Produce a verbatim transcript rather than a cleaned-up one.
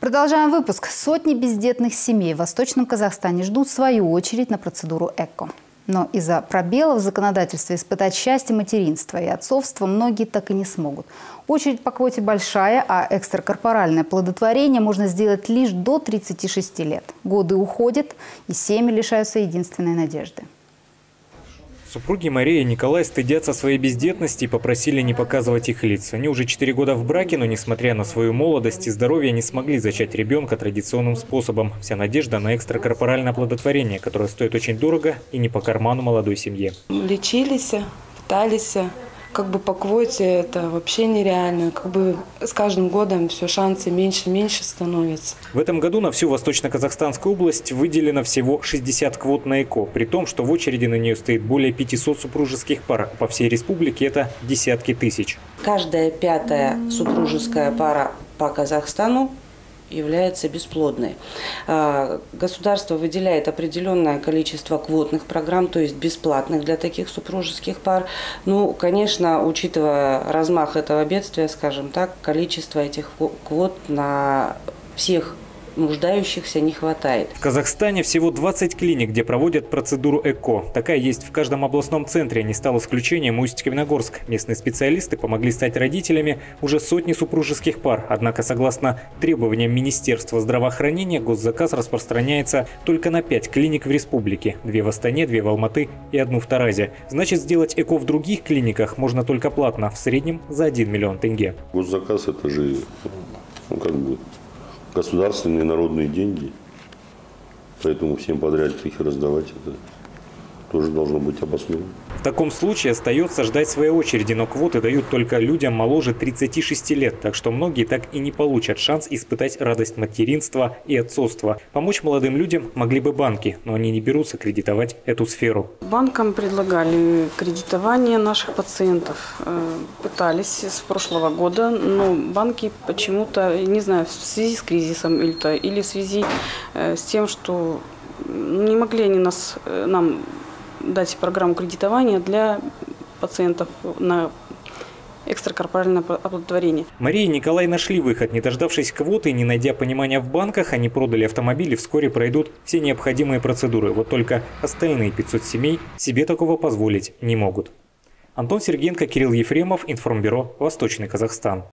Продолжаем выпуск. Сотни бездетных семей в Восточном Казахстане ждут свою очередь на процедуру ЭКО. Но из-за пробелов в законодательстве испытать счастье материнства и отцовства многие так и не смогут. Очередь по квоте большая, а экстракорпоральное оплодотворение можно сделать лишь до тридцати шести лет. Годы уходят, и семьи лишаются единственной надежды. Супруги Мария и Николай стыдятся своей бездетности и попросили не показывать их лиц. Они уже четыре года в браке, но несмотря на свою молодость и здоровье, не смогли зачать ребенка традиционным способом. Вся надежда на экстракорпоральное оплодотворение, которое стоит очень дорого и не по карману молодой семье. Лечились, пытались. Как бы по квоте это вообще нереально. Как бы с каждым годом все шансы меньше и меньше становятся. В этом году на всю Восточно-Казахстанскую область выделено всего шестьдесят квот на ЭКО, при том, что в очереди на нее стоит более пятисот супружеских пар. По всей республике это десятки тысяч. Каждая пятая супружеская пара по Казахстану является бесплодной. Государство выделяет определенное количество квотных программ, то есть бесплатных для таких супружеских пар. Ну, конечно, учитывая размах этого бедствия, скажем так, количество этих квот на всех нуждающихся не хватает. В Казахстане всего двадцать клиник, где проводят процедуру ЭКО. Такая есть в каждом областном центре. Не стал исключением Усть-Каменогорск. Местные специалисты помогли стать родителями уже сотни супружеских пар. Однако, согласно требованиям Министерства здравоохранения, госзаказ распространяется только на пять клиник в республике. Две в Астане, две в Алматы и одну в Таразе. Значит, сделать ЭКО в других клиниках можно только платно, в среднем за один миллион тенге. Госзаказ – это же, ну, как бы, государственные народные деньги, поэтому всем подряд их раздавать, это тоже должно быть обосновано. В таком случае остается ждать своей очереди, но квоты дают только людям моложе тридцати шести лет, так что многие так и не получат шанс испытать радость материнства и отцовства. Помочь молодым людям могли бы банки, но они не берутся кредитовать эту сферу. Банкам предлагали кредитование наших пациентов. Пытались с прошлого года, но банки почему-то, не знаю, в связи с кризисом или, или в связи с тем, что не могли они нас, нам дать программу кредитования для пациентов на экстракорпоральное оплодотворение. Мария и Николай нашли выход. Не дождавшись квоты и не найдя понимания в банках, они продали автомобиль и вскоре пройдут все необходимые процедуры. Вот только остальные пятьсот семей себе такого позволить не могут. Антон Сергенко, Кирилл Ефремов, Информбюро, Восточный Казахстан.